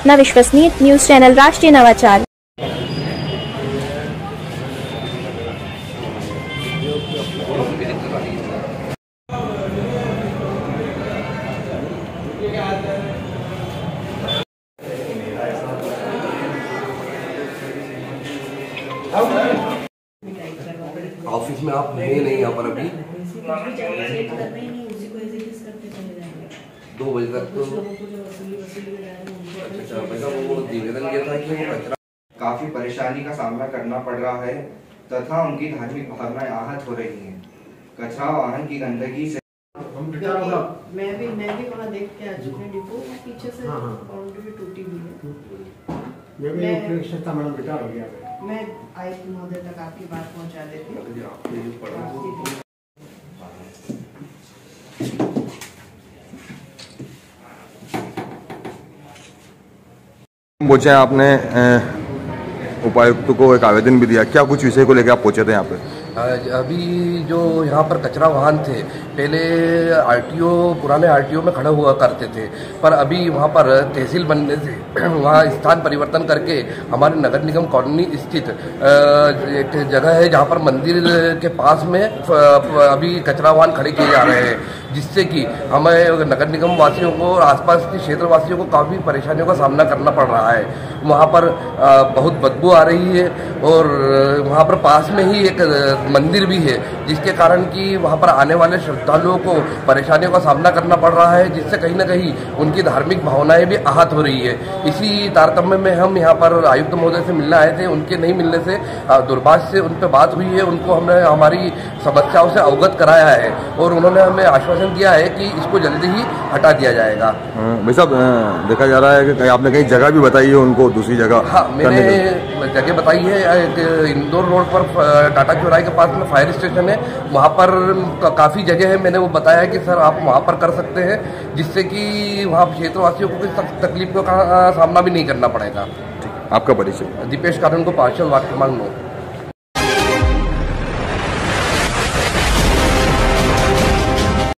अपना विश्वसनीय news channel राष्ट्रीय नवाचार। ऑफिस में आप हैं नहीं यहाँ पर अभी 2 बजे तक तो अच्छा पैसा वो निवेदन किया था कि वो कचरा काफी परेशानी का सामना करना पड़ रहा है तथा उनकी धार्मिक भावनाएं आहत हो रही हैं। कचरा वाहन की गंदगी से मैं भी वहाँ देख के आ चुकी हूँ डिपो पीछे से बाउंड्री टूटी हुई है। मैं आई महोदय तक आपकी बात पहुँचा देती हूँ। पहुंचे आपने उपायुक्त को एक आवेदन भी दिया, क्या कुछ विषय को लेकर आप पहुंचे थे यहाँ पे? अभी जो यहाँ पर कचरा वाहन थे पहले आरटीओ पुराने आरटीओ में खड़ा हुआ करते थे, पर अभी वहाँ पर तहसील बनने से वहाँ स्थान परिवर्तन करके हमारे नगर निगम कॉलोनी स्थित एक जगह है जहाँ पर मंदिर के पास में अभी कचरा वाहन खड़े किए जा रहे हैं, जिससे कि हमें नगर निगम वासियों को और आसपास के क्षेत्र वासियों को काफ़ी परेशानियों का सामना करना पड़ रहा है। वहाँ पर बहुत बदबू आ रही है और वहाँ पर पास में ही एक मंदिर भी है, जिसके कारण कि वहाँ पर आने वाले श्रद्धालुओं को परेशानियों का सामना करना पड़ रहा है, जिससे कहीं ना कहीं उनकी धार्मिक भावनाएं भी आहत हो रही है। इसी तारतम्य में हम यहाँ पर आयुक्त महोदय से मिलने आए थे। उनके नहीं मिलने से दुर्भाग्य से उन पर बात हुई है, उनको हमने हमारी समस्याओं से अवगत कराया है और उन्होंने हमें आश्वासन दिया है कि इसको जल्दी ही हटा दिया जाएगा। भाई साहब, देखा जा रहा है कि आपने कहीं जगह भी बताई है उनको, दूसरी जगह? हाँ, मैंने जगह बताई है। इंदौर रोड पर टाटा चौराहे के पास में फायर स्टेशन है, वहाँ पर काफ़ी जगह है। मैंने वो बताया है कि सर आप वहाँ पर कर सकते हैं, जिससे कि वहाँ क्षेत्रवासियों को किसी तकलीफ का सामना भी नहीं करना पड़ेगा। आपका परिचय? दीपेश कानून को पार्षद वार्ड क्रमांक 9।